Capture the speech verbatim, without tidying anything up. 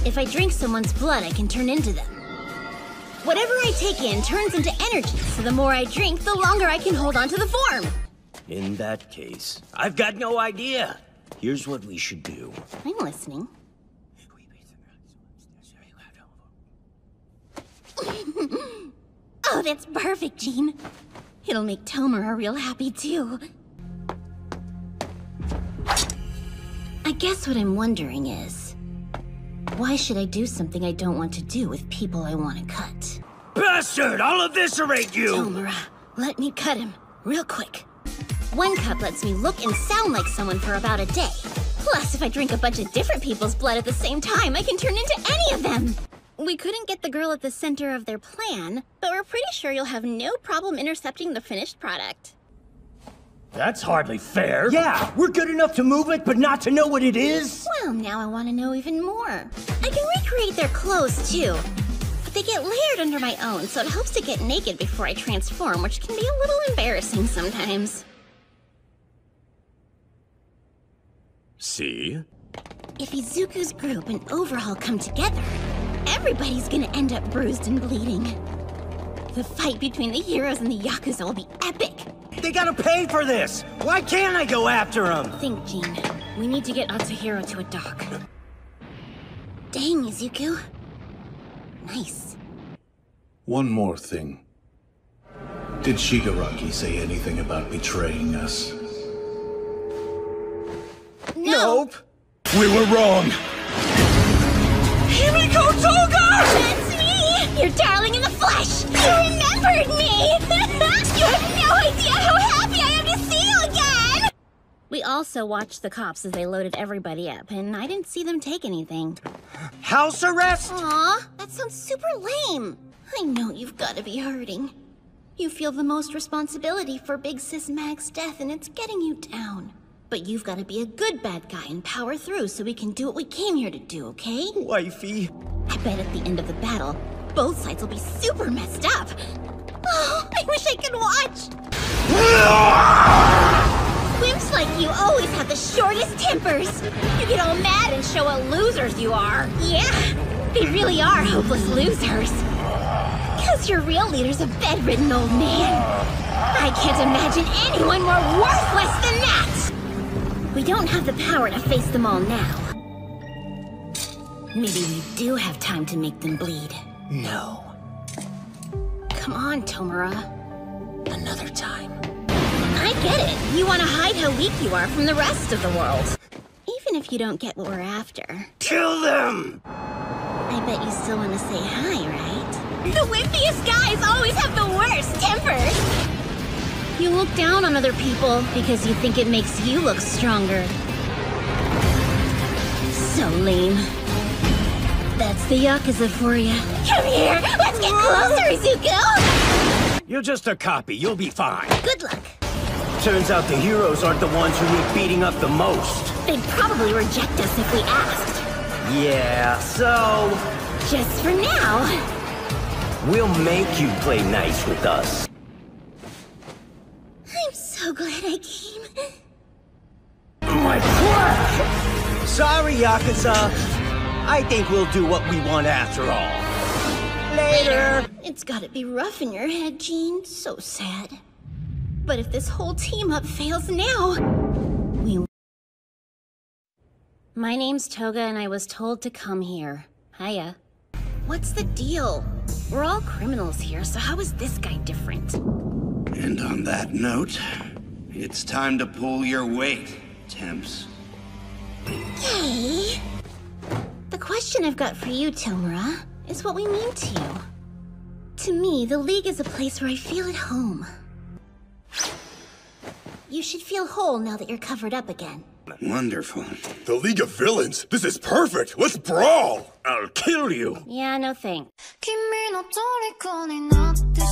If I drink someone's blood, I can turn into them. Whatever I take in turns into energy, so the more I drink, the longer I can hold on to the form. In that case, I've got no idea. Here's what we should do. I'm listening. Oh, that's perfect, Jean. It'll make Tomura real happy, too. I guess what I'm wondering is, why should I do something I don't want to do with people I want to cut? Bastard! I'll eviscerate you! Tomura, let me cut him, real quick. One cup lets me look and sound like someone for about a day. Plus, if I drink a bunch of different people's blood at the same time, I can turn into any of them! We couldn't get the girl at the center of their plan, but we're pretty sure you'll have no problem intercepting the finished product. That's hardly fair. Yeah, we're good enough to move it, but not to know what it is? Well, now I want to know even more. I can recreate their clothes, too. But they get layered under my own, so it helps to get naked before I transform, which can be a little embarrassing sometimes. See? If Izuku's group and Overhaul come together, everybody's gonna end up bruised and bleeding. The fight between the heroes and the Yakuza will be epic. They gotta pay for this! Why can't I go after them? Think, Jean. We need to get Atsuhiro to a dock. Dang, Izuku. Nice. One more thing. Did Shigaraki say anything about betraying us? No! Nope! We were wrong! Himiko Toga! That's me! Your darling in the flesh! You remembered me! You have no idea how happy I am to see you again! We also watched the cops as they loaded everybody up, and I didn't see them take anything. House arrest? Aw, that sounds super lame. I know you've got to be hurting. You feel the most responsibility for Big Sis Mag's death, and it's getting you down. But you've got to be a good bad guy and power through so we can do what we came here to do, okay? Wifey. I bet at the end of the battle, both sides will be super messed up. Oh, I wish I could watch. Wimps like you always have the shortest tempers. You get all mad and show what losers you are. Yeah, they really are hopeless losers. Because your real leader's a bedridden old man. I can't imagine anyone more worthless than that. We don't have the power to face them all now. Maybe we do have time to make them bleed. No. Come on, Tomura. Another time. I get it. You want to hide how weak you are from the rest of the world. Even if you don't get what we're after. Kill them! I bet you still want to say hi, right? The wimpiest guys always have the worst tempers! You look down on other people because you think it makes you look stronger. So lame. That's the Yakuza for you. Come here! Let's get closer, Izuku! You're just a copy. You'll be fine. Good luck. Turns out the heroes aren't the ones who need beating up the most. They'd probably reject us if we asked. Yeah, so... Just for now. we'll make you play nice with us. I'm so glad I came. My quirk! Sorry, Yakuza. I think we'll do what we want after all. Later! It's gotta be rough in your head, Jean. So sad. But if this whole team-up fails now, we... My name's Toga, and I was told to come here. Hiya. What's the deal? We're all criminals here, so how is this guy different? And on that note, it's time to pull your weight, Temps. Yay! The question I've got for you, Tomura, is what we mean to you. To me, the League is a place where I feel at home. You should feel whole now that you're covered up again. Wonderful. The League of Villains! This is perfect! Let's brawl! I'll kill you! Yeah, no thanks.